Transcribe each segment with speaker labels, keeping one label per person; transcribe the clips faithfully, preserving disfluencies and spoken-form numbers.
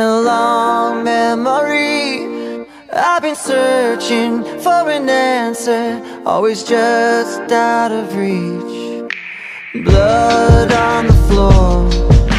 Speaker 1: a long memory. I've been searching for an answer, always just out of reach. Blood on the floor,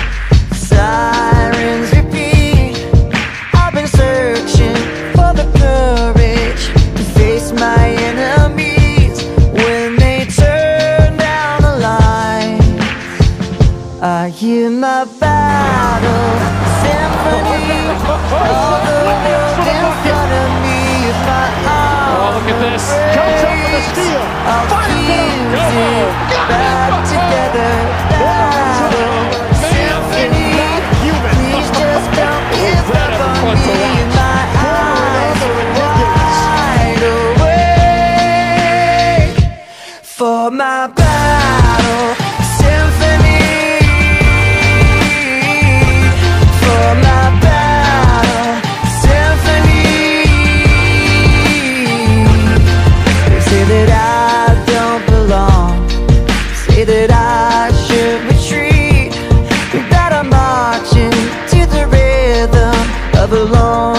Speaker 1: sirens repeat. I've been searching for the courage to face my enemies when they turn down the lights. I hear my battle symphony, all the world in front of me. If my arms
Speaker 2: oh, look at this.
Speaker 3: Comes up with a steal.
Speaker 1: I'll fuse it back together. Battle symphony, please just don't give up on me. My eyes are wide awake for my battle symphony. For my battle symphony. They say that I don't belong, say that I should retreat, that I'm marching to the rhythm of a long